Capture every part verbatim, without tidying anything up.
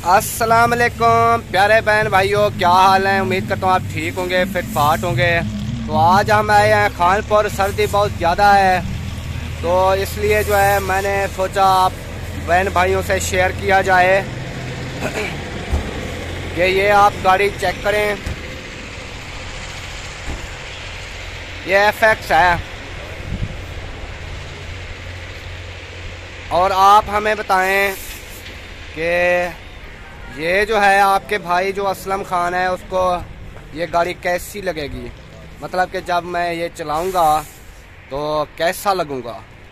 अस्सलाम वालेकुम प्यारे बहन भाइयों, क्या हाल है। उम्मीद करता हूँ आप ठीक होंगे, फिट फाट होंगे। तो आज हम आए हैं खानपुर। सर्दी बहुत ज़्यादा है तो इसलिए जो है मैंने सोचा आप बहन भाइयों से शेयर किया जाए कि ये आप गाड़ी चेक करें, ये एफ एक्स है और आप हमें बताएं कि ये जो है आपके भाई जो असलम खान है उसको ये गाड़ी कैसी लगेगी, मतलब कि जब मैं ये चलाऊंगा तो कैसा लगूंगा।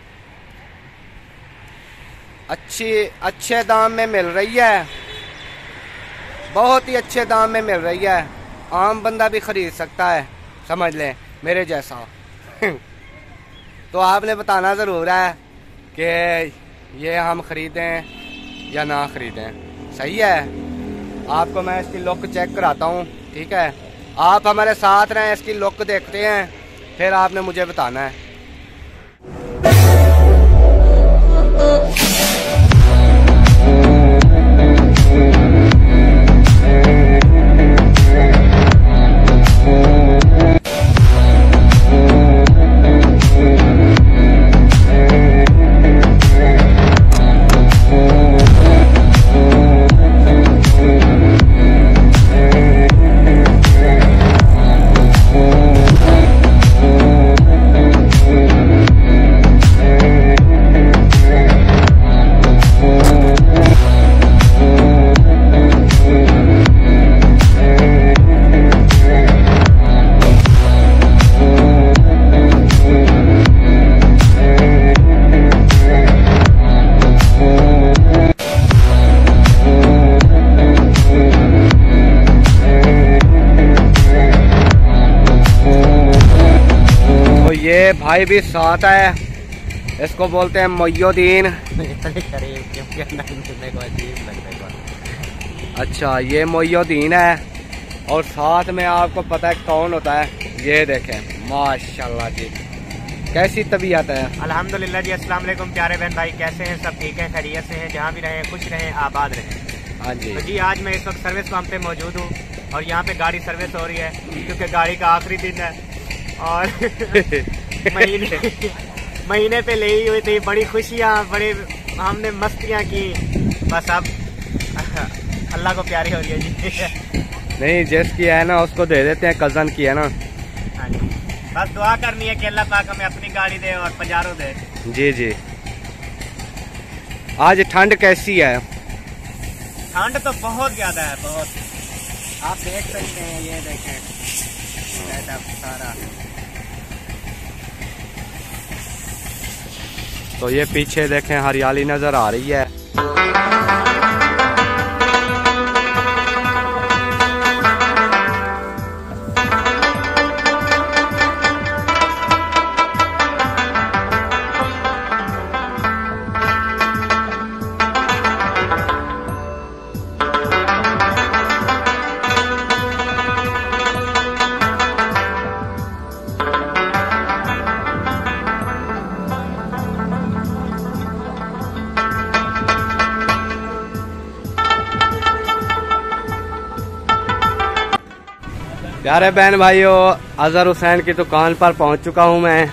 अच्छी अच्छे दाम में मिल रही है, बहुत ही अच्छे दाम में मिल रही है, आम बंदा भी ख़रीद सकता है, समझ लें मेरे जैसा तो आपने बताना ज़रूर है कि ये हम ख़रीदें या ना ख़रीदें। सही है, आपको मैं इसकी लुक चेक कराता हूँ, ठीक है। आप हमारे साथ रहें, इसकी लुक देखते हैं, फिर आपने मुझे बताना है। ये भाई भी साथ है, इसको बोलते हैं मोयुद्दीन। अच्छा, ये मोयुद्दीन है और साथ में आपको पता है कौन होता है, ये देखें माशाल्लाह जी, कैसी तबीयत है। अल्हम्दुलिल्लाह जी। अस्सलाम वालेकुम प्यारे बहन भाई, कैसे हैं? सब ठीक है, खैरियत से हैं, जहाँ भी रहें खुश रहें, आबाद रहें। हाँ जी। तो जी आज मैं इस वक्त सर्विस पंप पे मौजूद हूँ और यहाँ पे गाड़ी सर्विस हो रही है क्योंकि गाड़ी का आखिरी दिन है और महीने महीने पे ले ही हुई थी। बड़ी खुशियाँ, बड़े हमने मस्तियाँ की, बस अब अल्लाह को प्यारी हो रही है जी। नहीं, जिसकी है ना उसको दे देते हैं, कज़न की है ना। हाँ जी, बस दुआ करनी है कि अल्लाह पाक हमें अपनी गाड़ी दे और पजारो दे। जी जी। आज ठंड कैसी है? ठंड तो बहुत ज्यादा है, बहुत। आप देख सकते हैं, ये देखें सारा। तो ये पीछे देखें हरियाली नजर आ रही है। प्यारे बहन भाइयों, अजहर हुसैन की दुकान पर पहुंच चुका हूं मैं।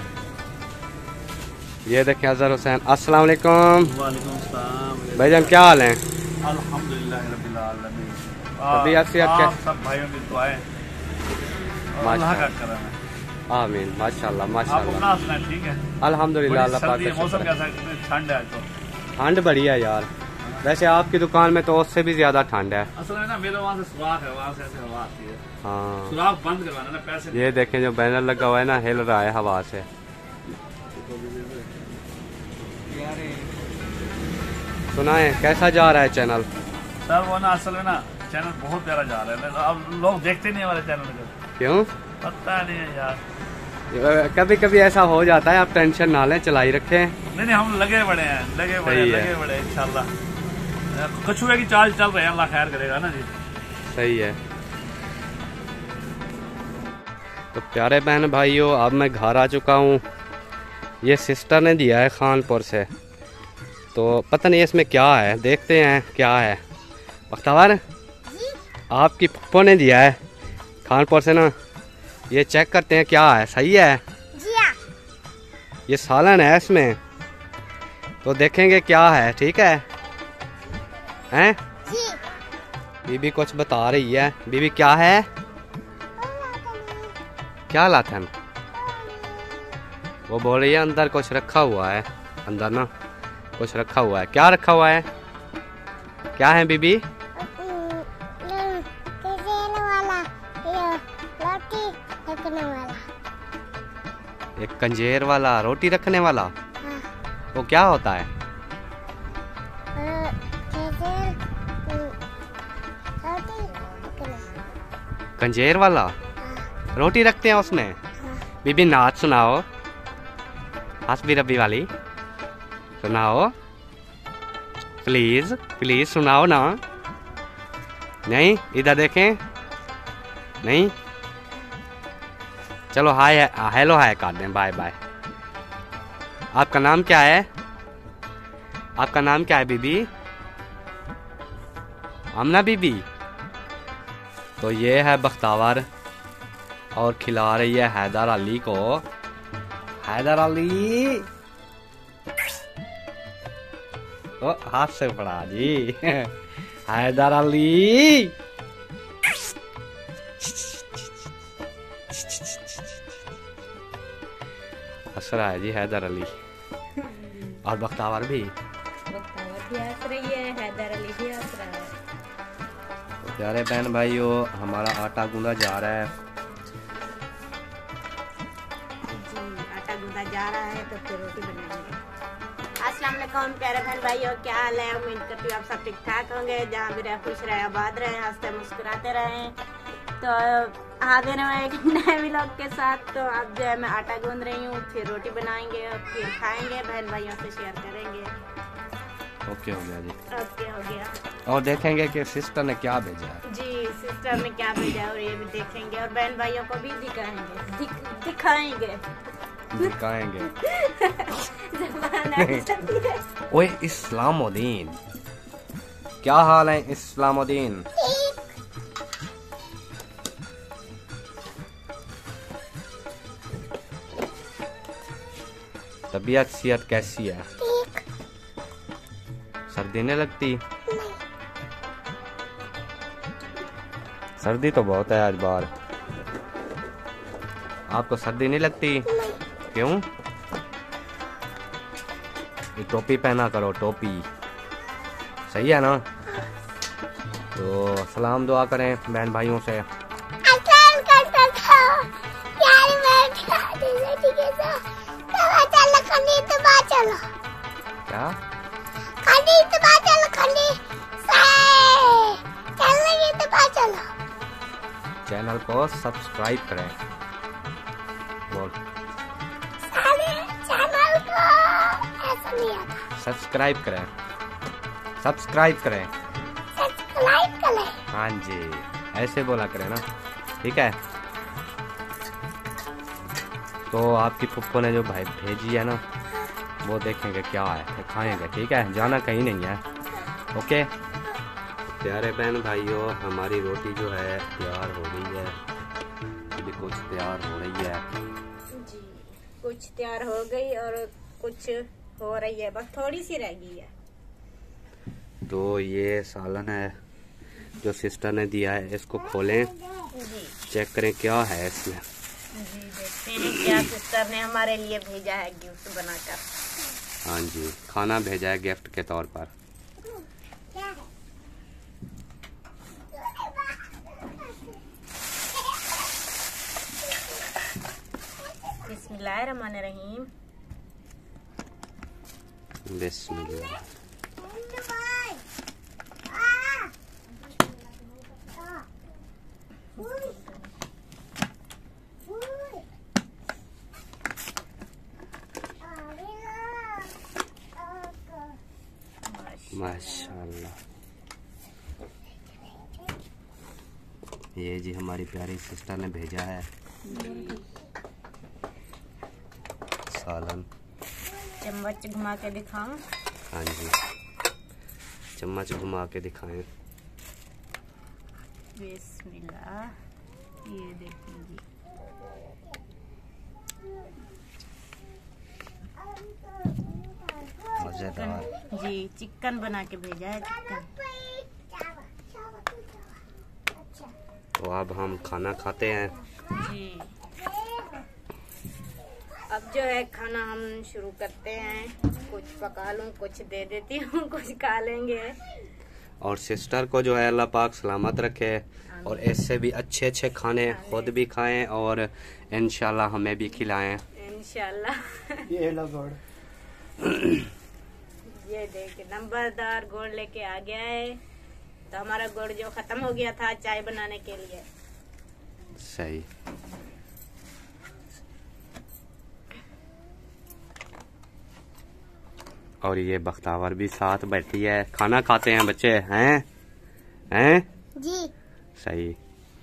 ये देखें अजहर हुसैन। अस्सलाम वालेकुम। वालेकुम सलाम भाईजान, क्या हाल है? अल्हम्दुलिल्लाह रब्बिल आलमीन। तबीयत सेहत कैसी? सब भाइयों की दुआएं, अल्लाह का करम है। आमीन। माशाल्लाह आप माशाल्लाह। अपना सुनाएं, ठीक है? अल्हम्दुलिल्लाह, अल्लाह पाक का मौसम शुक्र है। कैसा? ठंड है तो ठंड बड़ी है यार, वैसे आपकी दुकान में तो उससे भी ज्यादा ठंड है। असल में ना मेरे वहाँ से सुराख है, वहाँ से ऐसे हवा आती है। हाँ, सुराख बंद करवाना ना, पैसे। ये देखें जो बैनर लगा हुआ है ना, हिल रहा है हवा से। सुनाए कैसा जा रहा है चैनल? सर वो ना असल में ना चैनल बहुत प्यारा जा रहा है, अब लोग देखते नहीं हमारे चैनल को। क्यों? पता नहीं है यार, कभी कभी ऐसा हो जाता है, आप टेंशन ना लें, चलाई रखें। नहीं नहीं, हम लगे बड़े हैं, लगे बड़े लगे बड़े इंशाल्लाह। कछुए की चाल चल रहे हैं, अल्लाह खैर करेगा ना जी। सही है। तो प्यारे बहन भाइयों, अब मैं घर आ चुका हूँ। ये सिस्टर ने दिया है खानपुर से, तो पता नहीं इसमें क्या है, देखते हैं क्या है। बख्तावर, आपकी पप्पो ने दिया है खानपुर से ना, ये चेक करते हैं क्या है, सही है? ये सालन है इसमें, तो देखेंगे क्या है। ठीक है हैं? बीबी कुछ बता रही है। बीबी क्या है? क्या लाथन? वो बोल रही है अंदर कुछ रखा हुआ है, अंदर ना कुछ रखा हुआ है। क्या रखा हुआ है? क्या है बीबी? एक कंजेर वाला रोटी रखने वाला। हाँ। वो क्या होता है? कंजेर वाला रोटी रखते हैं उसमें। बीबी नाच सुनाओ, हसबी रब्बी वाली सुनाओ प्लीज, प्लीज सुनाओ ना। नहीं, इधर देखें। नहीं, चलो हाय हेलो हाय कर दें, बाय बाय। आपका नाम क्या है? आपका नाम क्या है बीबी? आमना बीबी। तो ये है बख्तावर और खिला रही है हैदर अली को। हैदर अली तो हाथ से पड़ा जी। हैदर अली हंस रहा है जी हैदर अली, और बख्तावर भी बख्तावर भी हंस रही है, हैदर अली भी हंस रहा है। तो प्यारे बहन भाइयों, हमारा आटा गूंदा जा रहा है। जी, आटा गूंदा जा रहा है तो फिर रोटी बनाएंगे। अस्सलाम वालेकुम प्यारे बहन भाइयों, क्या हाल है? उम्मीद करती हूँ आप सब ठीक ठाक होंगे। जहाँ भी रहे खुश रहे, आबाद रहे, हंसते मुस्कुराते रहें। तो हाजिर हैं एक नए व्लॉग के साथ। तो अब जो है मैं आटा गूंद रही हूँ, फिर रोटी बनाएंगे और फिर खाएंगे, बहन भाइयों से शेयर करेंगे। ओके हो गया जी, ओके हो गया। और देखेंगे कि सिस्टर ने क्या भेजा है। जी, सिस्टर ने क्या भेजा है और ये भी देखेंगे और बहन भाइयों को भी दिखाएंगे, दिख, दिखाएंगे दिखाएंगे। ज़बान आ जाती है। ओए इस्लामुद्दीन, क्या हाल है इस्लामुद्दीन? तबीयत सेहत कैसी है? सर्दी नहीं लगती? सर्दी तो बहुत है आज बाहर। आपको सर्दी नहीं लगती? क्यों? ये टोपी पहना करो, टोपी सही है ना? तो सलाम दुआ करें बहन भाइयों से। क्या? चैनल को सब्सक्राइब करें। बोल चैनल को ऐसा नहीं आता। सब्सक्राइब करें, सब्सक्राइब करें, सब्सक्राइब करें। हाँ जी, ऐसे बोला करें ना, ठीक है? तो आपकी पुप्पो ने जो भाई भेजी है ना, वो देखेंगे क्या है, फिर खाएंगे। ठीक है, जाना कहीं नहीं है। ओके प्यारे बहन भाइयों, हमारी रोटी जो है तैयार हो गई है। अभी कुछ तैयार हो रही है जी, कुछ तैयार हो गई और कुछ हो रही है, बस थोड़ी सी रह गई है। तो ये सालन है जो सिस्टर ने दिया है, इसको खोलें, जी चेक करें क्या है इसमें। जी, देखते हैं क्या सिस्टर ने हमारे लिए भेजा है गिफ्ट बनाकर। हाँ जी, खाना भेजा है गिफ्ट के तौर पर। बिस्मिल्लाहिर्रहमानिर्रहीम। बिस्मिल्लाह। माशाल्लाह, ये जी हमारी प्यारी सिस्टर ने भेजा है सालन। चम्मच घुमा के दिखाऊं? हाँ जी, चम्मच घुमा के दिखाएं। बिस्मिल्लाह, ये देखिए जी। मजेदार जी चिकन बना के भेजा है, चिकन। तो अब हम खाना खाते हैं। जी अब जो है खाना हम शुरू करते हैं। कुछ पका लूं, कुछ दे देती हूँ, कुछ खा लेंगे। और सिस्टर को जो है अल्लाह पाक सलामत रखे और इससे भी अच्छे अच्छे खाने खुद भी खाएं और इंशाल्लाह हमें भी खिलाएं इंशाल्लाह। ये लो गुड़। ये देखिए नंबरदार गुड़ लेके आ गया है। तो हमारा गुड़ जो खत्म हो गया था चाय बनाने के लिए। सही। और ये बख्तावर भी साथ बैठी है। खाना खाते हैं बच्चे, हैं हैं जी। सही।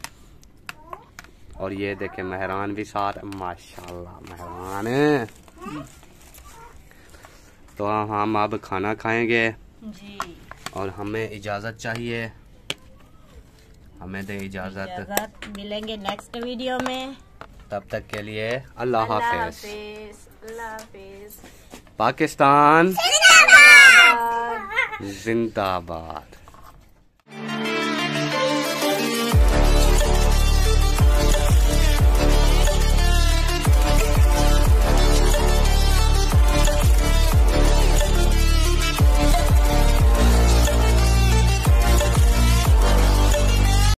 और ये देखे मेहरान भी साथ, माशाल्लाह मेहरान। तो हम अब खाना खाएंगे जी। और हमें इजाजत चाहिए, हमें दे इजाजत। इजाजत, मिलेंगे नेक्स्ट वीडियो में। तब तक के लिए अल्लाह अल्लाह हाफिज। हाफिज। अल्लाह हाफिज। पाकिस्तान जिंदाबाद। जिंदाबाद।